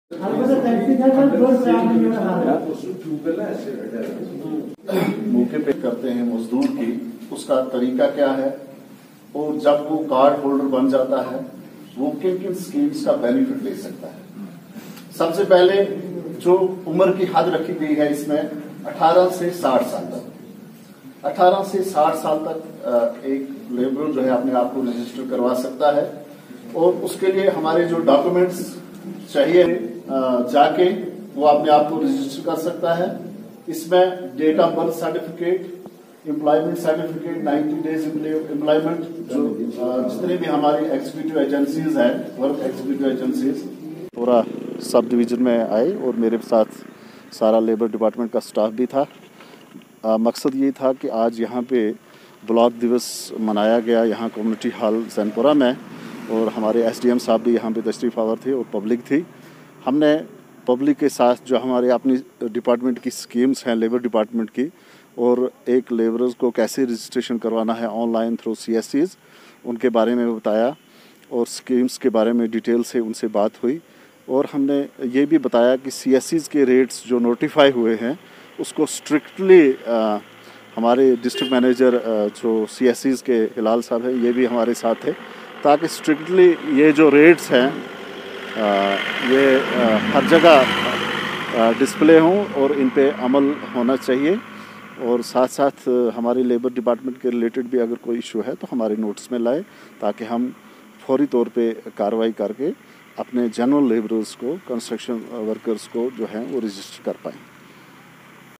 मौके पे करते हैं मजदूर की, उसका तरीका क्या है और जब वो कार्ड होल्डर बन जाता है वो किन किन स्कीम्स का बेनिफिट ले सकता है। सबसे पहले जो उम्र की हद रखी गई है इसमें 18 से 60 साल तक, 18 से 60 साल तक एक लेबरर जो है अपने आप को रजिस्टर करवा सकता है और उसके लिए हमारे जो डॉक्यूमेंट्स चाहिए जाके वो अपने आप को रजिस्टर कर सकता है। इसमें date of birth certificate, employment certificate, 90 days employment, जो जितने भी हमारी एग्जीक्यूटिव एजेंसीज हैं, वर्क एग्जीक्यूटिव एजेंसीज पूरा सब डिवीजन में आए और मेरे साथ सारा लेबर डिपार्टमेंट का स्टाफ भी था। मकसद ये था कि आज यहाँ पे ब्लॉक दिवस मनाया गया यहाँ कम्युनिटी हॉल सैनपुरा में और हमारे एसडीएम साहब भी यहाँ पे तशरीफ़ आवर थे और पब्लिक थी। हमने पब्लिक के साथ जो हमारे अपनी डिपार्टमेंट की स्कीम्स हैं लेबर डिपार्टमेंट की और एक लेबरर्स को कैसे रजिस्ट्रेशन करवाना है ऑनलाइन थ्रू CSCs उनके बारे में बताया और स्कीम्स के बारे में डिटेल से उनसे बात हुई और हमने ये भी बताया कि CSCs के रेट्स जो नोटिफाई हुए हैं उसको स्ट्रिक्टली हमारे डिस्ट्रिक्ट मैनेजर जो CSCs के हिलाल साहब हैं ये भी हमारे साथ थे ताकि स्ट्रिक्टली ये जो रेट्स हैं ये हर जगह डिस्प्ले हों और इन पे अमल होना चाहिए और साथ साथ हमारे लेबर डिपार्टमेंट के रिलेटेड भी अगर कोई इशू है तो हमारे नोटिस में लाए ताकि हम फौरी तौर पे कार्रवाई करके अपने जनरल लेबरर्स को, कंस्ट्रक्शन वर्कर्स को जो है वो रजिस्टर कर पाएँ।